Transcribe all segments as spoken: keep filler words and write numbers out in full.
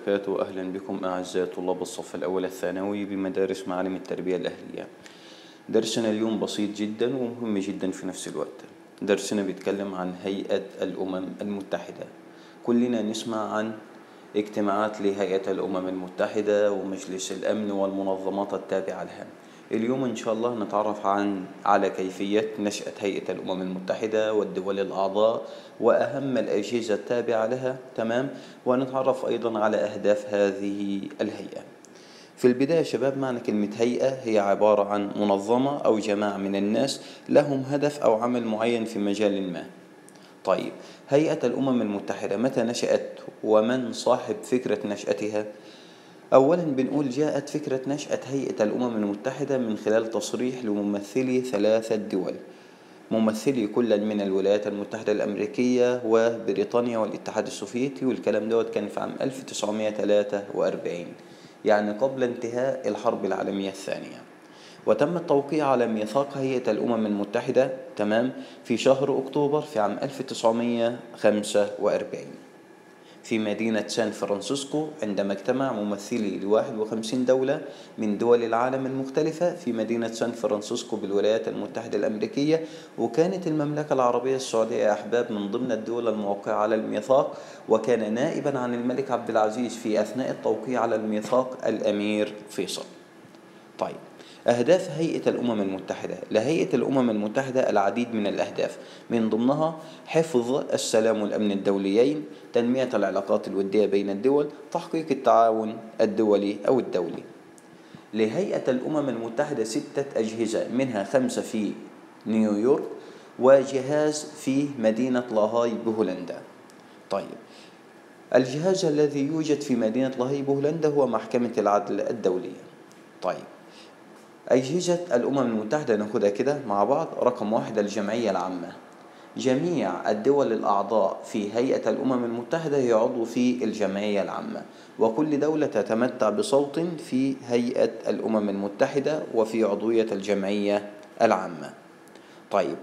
وبركاته. أهلا بكم أعزائي طلاب الصف الأول الثانوي بمدارس معالم التربية الأهلية. درسنا اليوم بسيط جدا ومهم جدا في نفس الوقت. درسنا بيتكلم عن هيئة الأمم المتحدة. كلنا نسمع عن اجتماعات لهيئة الأمم المتحدة ومجلس الأمن والمنظمات التابعة لها. اليوم إن شاء الله نتعرف عن على كيفية نشأة هيئة الأمم المتحدة والدول الأعضاء وأهم الأجهزة التابعة لها، تمام؟ ونتعرف أيضا على أهداف هذه الهيئة. في البداية شباب، معنى كلمة هيئة هي عبارة عن منظمة أو جماعة من الناس لهم هدف أو عمل معين في مجال ما. طيب، هيئة الأمم المتحدة متى نشأت ومن صاحب فكرة نشأتها؟ أولا بنقول جاءت فكرة نشأة هيئة الأمم المتحدة من خلال تصريح لممثلي ثلاثة دول، ممثلي كل من الولايات المتحدة الأمريكية وبريطانيا والاتحاد السوفيتي، والكلام دوت كان في عام ألف وتسعمائة وثلاثة وأربعين، يعني قبل انتهاء الحرب العالمية الثانية. وتم التوقيع على ميثاق هيئة الأمم المتحدة تمام في شهر أكتوبر في عام ألف وتسعمائة وخمسة وأربعين في مدينة سان فرانسيسكو، عندما اجتمع ممثلي لواحد وخمسين دولة من دول العالم المختلفة في مدينة سان فرانسيسكو بالولايات المتحدة الأمريكية. وكانت المملكة العربية السعودية يا أحباب من ضمن الدول الموقعة على الميثاق، وكان نائبا عن الملك عبد العزيز في أثناء التوقيع على الميثاق الأمير فيصل. طيب، أهداف هيئة الأمم المتحدة. لهيئة الأمم المتحدة العديد من الأهداف، من ضمنها حفظ السلام والأمن الدوليين، تنمية العلاقات الودية بين الدول، تحقيق التعاون الدولي أو الدولي. لهيئة الأمم المتحدة ستة أجهزة، منها خمسة في نيويورك وجهاز في مدينة لاهاي بهولندا. طيب، الجهاز الذي يوجد في مدينة لاهاي بهولندا هو محكمة العدل الدولية. طيب، أجهزة الأمم المتحدة ناخدها كده مع بعض. رقم واحد، الجمعية العامة. جميع الدول الأعضاء في هيئة الأمم المتحدة هي عضو في الجمعية العامة، وكل دولة تتمتع بصوت في هيئة الأمم المتحدة وفي عضوية الجمعية العامة. طيب،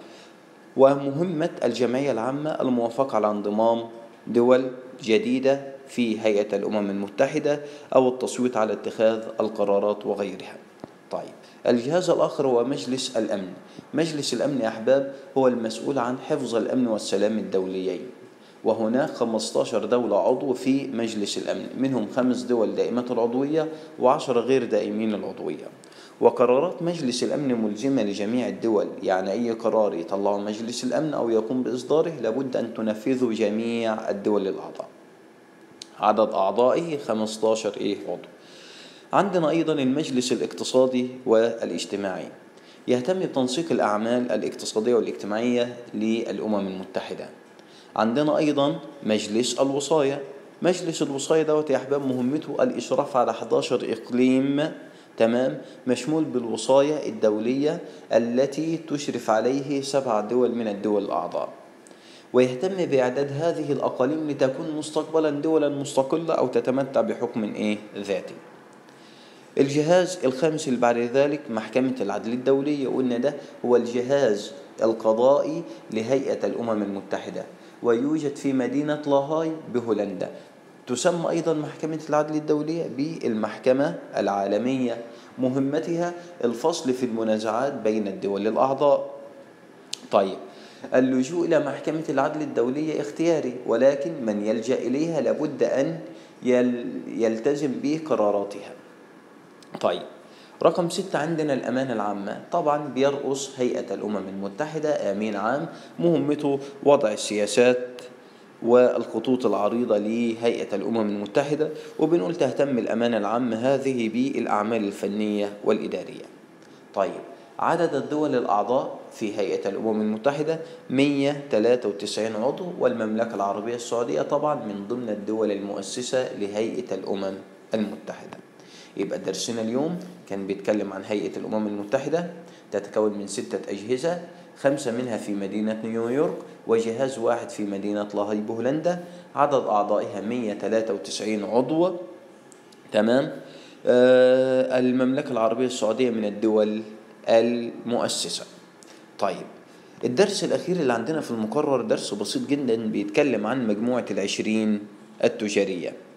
ومهمة الجمعية العامة الموافقة على انضمام دول جديدة في هيئة الأمم المتحدة أو التصويت على اتخاذ القرارات وغيرها. طيب، الجهاز الآخر هو مجلس الأمن. مجلس الأمن يا أحباب هو المسؤول عن حفظ الأمن والسلام الدوليين، وهناك خمسة عشر دولة عضو في مجلس الأمن، منهم خمس دول دائمة العضوية وعشرة غير دائمين العضوية. وقرارات مجلس الأمن ملزمة لجميع الدول، يعني أي قرار يطلعه مجلس الأمن أو يقوم بإصداره لابد أن تنفذه جميع الدول الأعضاء. عدد أعضائه خمسة عشر إيه عضو. عندنا أيضا المجلس الاقتصادي والاجتماعي، يهتم بتنسيق الأعمال الاقتصادية والاجتماعية للأمم المتحدة. عندنا أيضا مجلس الوصاية. مجلس الوصاية دوت يا أحباب مهمته الإشراف على أحد عشر إقليم، تمام، مشمول بالوصاية الدولية التي تشرف عليه سبع دول من الدول الأعضاء، ويهتم بإعداد هذه الأقاليم لتكون مستقبلا دولا مستقلة أو تتمتع بحكم إيه ذاتي. الجهاز الخامس اللي بعد ذلك محكمة العدل الدولية، وإن ده هو الجهاز القضائي لهيئة الأمم المتحدة، ويوجد في مدينة لاهاي بهولندا. تسمى أيضا محكمة العدل الدولية بالمحكمة العالمية، مهمتها الفصل في المنازعات بين الدول الأعضاء. طيب، اللجوء إلى محكمة العدل الدولية اختياري، ولكن من يلجأ إليها لابد أن يلتزم بقراراتها. طيب، رقم ستة عندنا الأمانة العامة. طبعا بيرأس هيئة الأمم المتحدة أمين عام، مهمته وضع السياسات والخطوط العريضة لهيئة الأمم المتحدة، وبنقول تهتم الأمانة العامة هذه بالأعمال الفنية والإدارية. طيب، عدد الدول الأعضاء في هيئة الأمم المتحدة مئة وثلاثة وتسعين عضو، والمملكة العربية السعودية طبعا من ضمن الدول المؤسسة لهيئة الأمم المتحدة. يبقى درسنا اليوم كان بيتكلم عن هيئة الأمم المتحدة، تتكون من ستة أجهزة، خمسة منها في مدينة نيويورك وجهاز واحد في مدينة لاهاي بهولندا. عدد أعضائها مئة وثلاثة وتسعين عضو، تمام. آه المملكة العربية السعودية من الدول المؤسسة. طيب، الدرس الأخير اللي عندنا في المقرر درس بسيط جدا، بيتكلم عن مجموعة العشرين التجارية.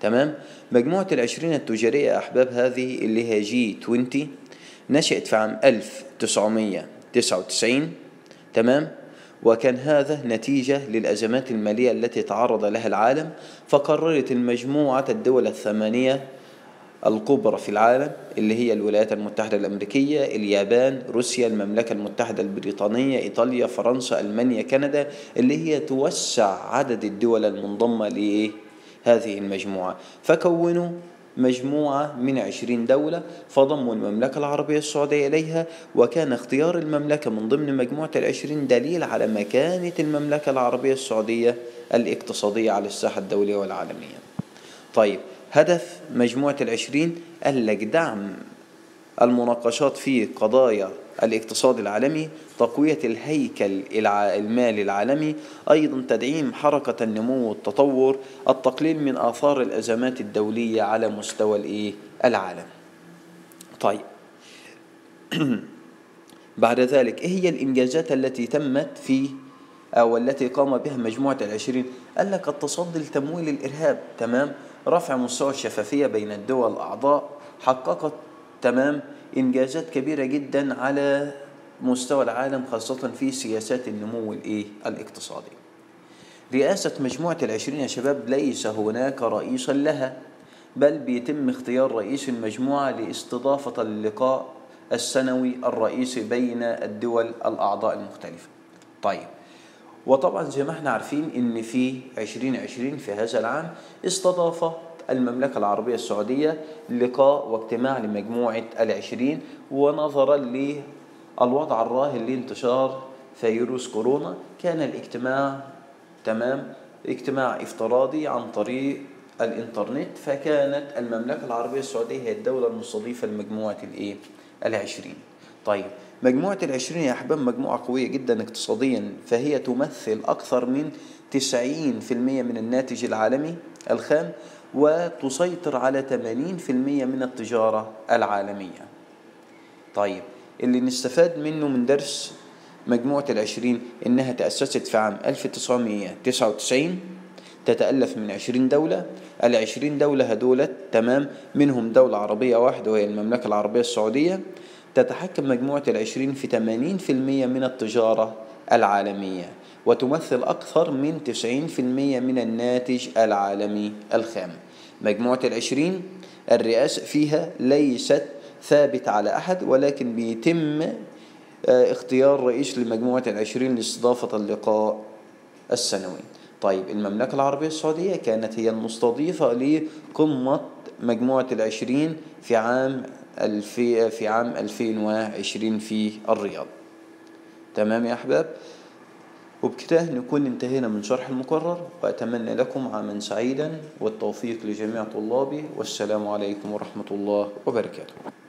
تمام. مجموعة العشرين التجارية يا أحباب هذه اللي هي جي عشرين نشأت في عام ألف وتسعمائة وتسعة وتسعين، تمام. وكان هذا نتيجة للأزمات المالية التي تعرض لها العالم، فقررت المجموعة الدول الثمانية الكبرى في العالم اللي هي الولايات المتحدة الأمريكية، اليابان، روسيا، المملكة المتحدة البريطانية، إيطاليا، فرنسا، ألمانيا، كندا، اللي هي توسع عدد الدول المنضمة لهذه المجموعة، فكونوا مجموعة من عشرين دولة، فضموا المملكة العربية السعودية إليها. وكان اختيار المملكة من ضمن مجموعة العشرين دليل على مكانة المملكة العربية السعودية الاقتصادية على الساحة الدولية والعالمية. طيب، هدف مجموعة العشرين قال لك دعم المناقشات في قضايا الاقتصاد العالمي، تقوية الهيكل المالي العالمي، أيضا تدعيم حركة النمو والتطور، التقليل من آثار الأزمات الدولية على مستوى العالم. طيب بعد ذلك إيه هي الإنجازات التي تمت في أو التي قام بها مجموعة العشرين؟ قال لك التصدي لتمويل الإرهاب، تمام. رفع مستوى الشفافية بين الدول الأعضاء، حققت تمام إنجازات كبيرة جدا على مستوى العالم، خاصة في سياسات النمو الاقتصادي. رئاسة مجموعة العشرين يا شباب ليس هناك رئيسا لها، بل بيتم اختيار رئيس المجموعة لاستضافة اللقاء السنوي الرئيسي بين الدول الأعضاء المختلفة. طيب، وطبعا زي ما احنا عارفين ان في عشرين عشرين في هذا العام استضافت المملكة العربية السعودية لقاء واجتماع لمجموعة العشرين، ونظرا للوضع الراهن لانتشار فيروس كورونا كان الاجتماع تمام اجتماع افتراضي عن طريق الانترنت، فكانت المملكة العربية السعودية هي الدولة المستضيفة لمجموعة الايه العشرين. طيب، مجموعة العشرين يا أحباب مجموعة قوية جدا اقتصاديا، فهي تمثل أكثر من تسعين في المئة من الناتج العالمي الخام، وتسيطر على ثمانين في المئة من التجارة العالمية. طيب، اللي نستفاد منه من درس مجموعة العشرين إنها تأسست في عام ألف وتسعمائة وتسعة وتسعين، تتألف من عشرين دولة. العشرين دولة هدولت تمام منهم دولة عربية واحدة وهي المملكة العربية السعودية. تتحكم مجموعة العشرين في ثمانين في المئة من التجارة العالمية، وتمثل أكثر من تسعين في المئة من الناتج العالمي الخام. مجموعة العشرين الرئاسة فيها ليست ثابت على أحد، ولكن بيتم اختيار رئيس لمجموعة العشرين لاستضافة اللقاء السنوي. طيب، المملكة العربية السعودية كانت هي المستضيفة لقمة مجموعة العشرين في عام الفي في عام ألفين وعشرين في الرياض. تمام يا أحباب، وبكده نكون انتهينا من شرح المقرر، وأتمنى لكم عاما سعيدا والتوفيق لجميع طلابي، والسلام عليكم ورحمة الله وبركاته.